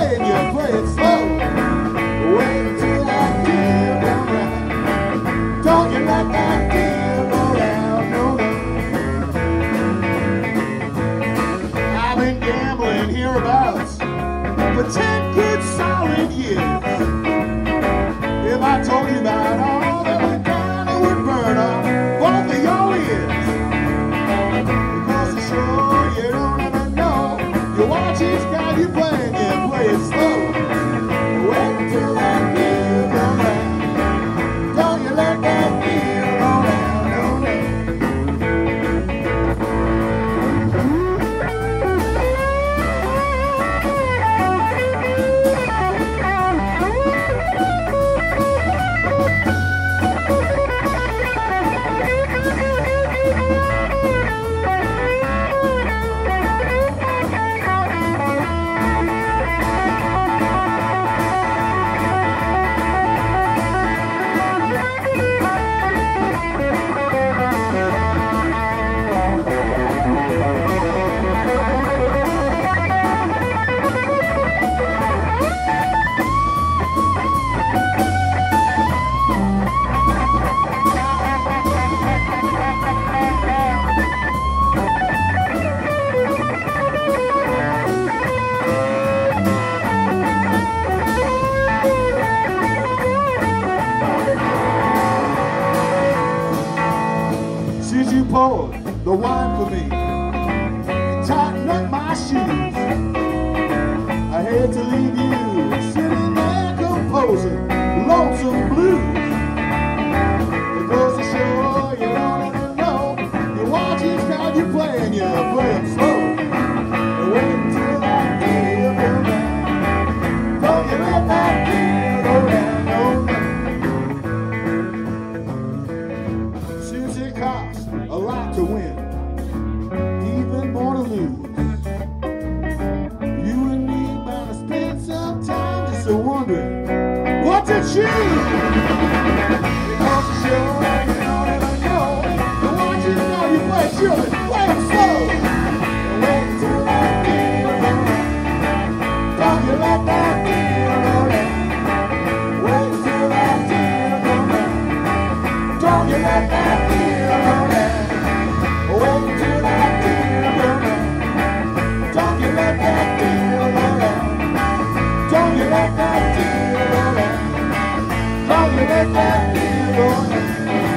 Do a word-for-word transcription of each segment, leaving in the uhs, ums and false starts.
playing, you play it slow. Wait until that deal come round. Don't you let that deal go down, no, no. I've been gambling hereabouts for ten good solid years. If I told you about all that went down, it would burn off both of your ears. Because I'm sure you don't ever know. You watch each guy you play and you play it slow. Wait until that deal come round. Don't you let that deal go down, no, no. Since you poured the wine for me and tightened up my shoes, I hate to leave you sitting there composing lonesome blues. Because I'm sure you don't ever know. You watch each card you play and you play it slow. Wait until that deal comes down. Don't you let that deal go down, no, no. Since it costs a lot to win, even more to lose, you and me bound to spend some time just a wondering what to choose. Because I'm sure you don't ever know. The ones you know you play surely play them slow. Wait until that deal comes round. Don't you let that deal go down. Wait until that deal comes round. Don't you let that deal go down. Wait until that deal comes round. Don't you let that deal go down. Don't you let that deal go down. Don't you let that deal go down.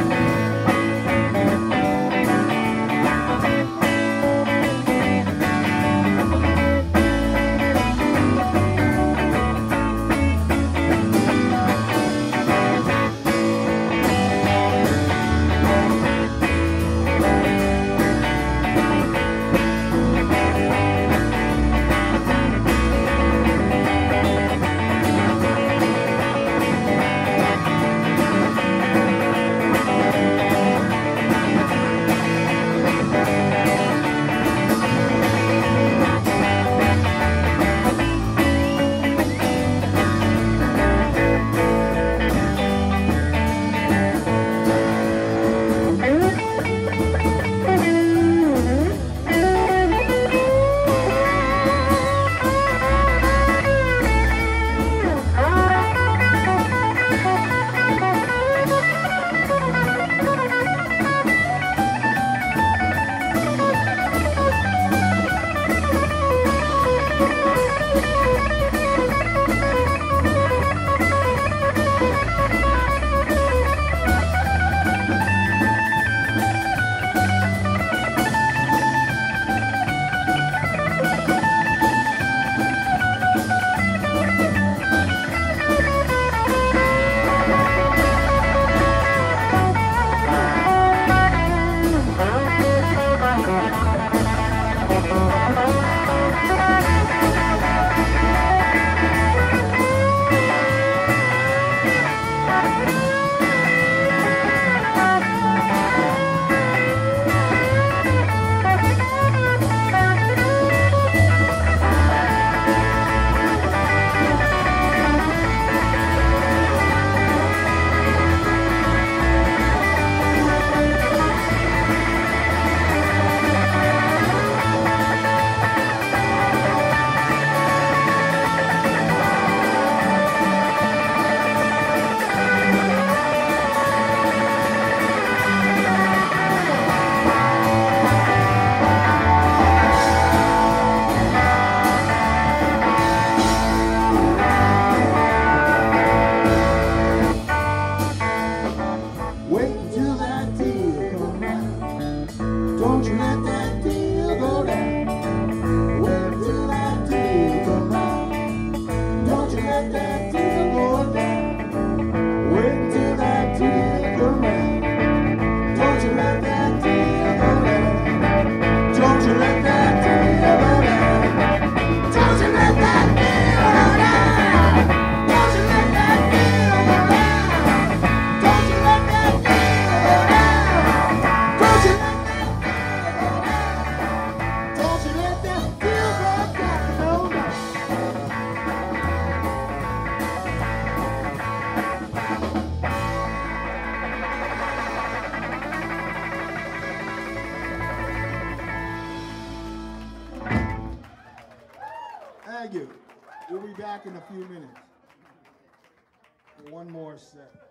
back in a few minutes. One more set.